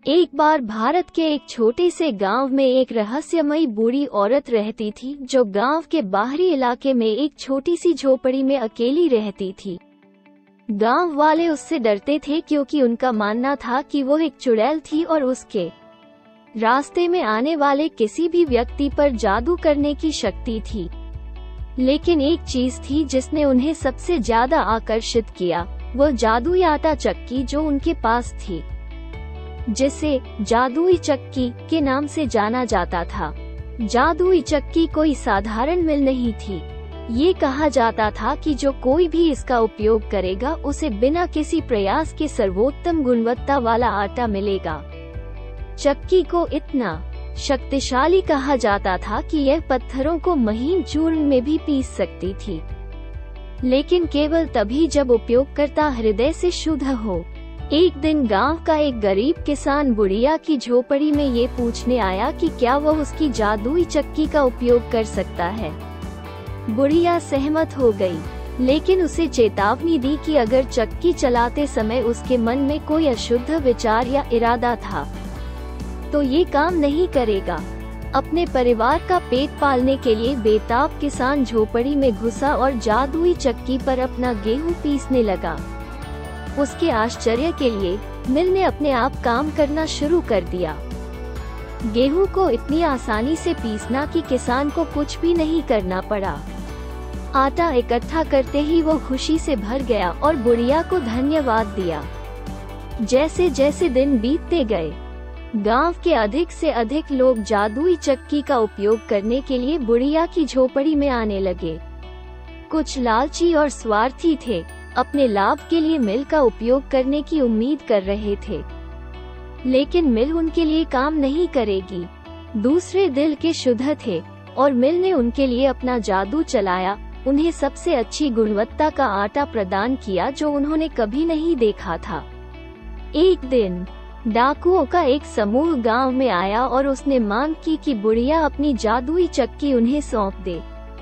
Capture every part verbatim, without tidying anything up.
एक बार भारत के एक छोटे से गांव में एक रहस्यमयी बूढ़ी औरत रहती थी, जो गांव के बाहरी इलाके में एक छोटी सी झोपड़ी में अकेली रहती थी। गांव वाले उससे डरते थे क्योंकि उनका मानना था कि वो एक चुड़ैल थी और उसके रास्ते में आने वाले किसी भी व्यक्ति पर जादू करने की शक्ति थी। लेकिन एक चीज थी जिसने उन्हें सबसे ज्यादा आकर्षित किया, वो जादुई आटा चक्की जो उनके पास थी, जिसे जादुई चक्की के नाम से जाना जाता था। जादुई चक्की कोई साधारण मिल नहीं थी। ये कहा जाता था कि जो कोई भी इसका उपयोग करेगा उसे बिना किसी प्रयास के सर्वोत्तम गुणवत्ता वाला आटा मिलेगा। चक्की को इतना शक्तिशाली कहा जाता था कि यह पत्थरों को महीन चूर्ण में भी पीस सकती थी, लेकिन केवल तभी जब उपयोगकर्ता हृदय से शुद्ध हो। एक दिन गांव का एक गरीब किसान बुढ़िया की झोपड़ी में ये पूछने आया कि क्या वह उसकी जादुई चक्की का उपयोग कर सकता है। बुढ़िया सहमत हो गई, लेकिन उसे चेतावनी दी कि अगर चक्की चलाते समय उसके मन में कोई अशुद्ध विचार या इरादा था तो ये काम नहीं करेगा। अपने परिवार का पेट पालने के लिए बेताब किसान झोपड़ी में घुसा और जादुई चक्की पर अपना गेहूं पीसने लगा। उसके आश्चर्य के लिए मिल ने अपने आप काम करना शुरू कर दिया। गेहूं को इतनी आसानी से पीसना कि किसान को कुछ भी नहीं करना पड़ा। आटा इकट्ठा करते ही वो खुशी से भर गया और बुढ़िया को धन्यवाद दिया। जैसे जैसे दिन बीतते गए, गांव के अधिक से अधिक लोग जादुई चक्की का उपयोग करने के लिए बुढ़िया की झोपड़ी में आने लगे। कुछ लालची और स्वार्थी थे, अपने लाभ के लिए मिल का उपयोग करने की उम्मीद कर रहे थे, लेकिन मिल उनके लिए काम नहीं करेगी। दूसरे दिल के शुद्ध थे और मिल ने उनके लिए अपना जादू चलाया, उन्हें सबसे अच्छी गुणवत्ता का आटा प्रदान किया जो उन्होंने कभी नहीं देखा था। एक दिन डाकुओं का एक समूह गांव में आया और उसने मांग की कि बुढ़िया अपनी जादुई चक्की उन्हें सौंप दे।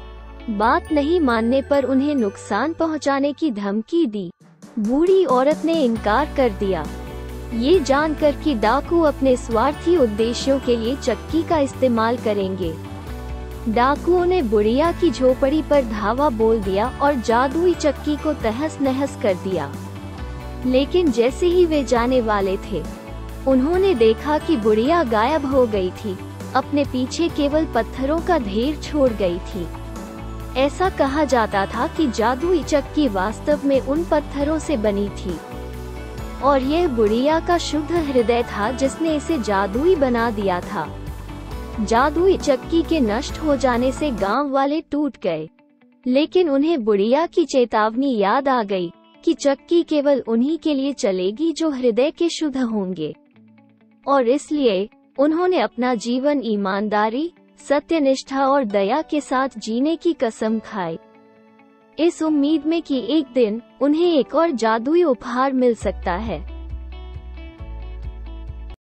बात नहीं मानने पर उन्हें नुकसान पहुंचाने की धमकी दी। बूढ़ी औरत ने इनकार कर दिया, ये जानकर कि डाकू अपने स्वार्थी उद्देश्यों के लिए चक्की का इस्तेमाल करेंगे। डाकुओं ने बुढ़िया की झोपड़ी पर धावा बोल दिया और जादुई चक्की को तहस नहस कर दिया। लेकिन जैसे ही वे जाने वाले थे, उन्होंने देखा कि बुढ़िया गायब हो गई थी, अपने पीछे केवल पत्थरों का ढेर छोड़ गई थी। ऐसा कहा जाता था कि जादुई चक्की वास्तव में उन पत्थरों से बनी थी और यह बुढ़िया का शुद्ध हृदय था जिसने इसे जादुई बना दिया था। जादुई चक्की के नष्ट हो जाने से गांव वाले टूट गए, लेकिन उन्हें बुढ़िया की चेतावनी याद आ गई कि चक्की केवल उन्हीं के लिए चलेगी जो हृदय के शुद्ध होंगे, और इसलिए उन्होंने अपना जीवन ईमानदारी, सत्यनिष्ठा और दया के साथ जीने की कसम खाई, इस उम्मीद में कि एक दिन उन्हें एक और जादुई उपहार मिल सकता है।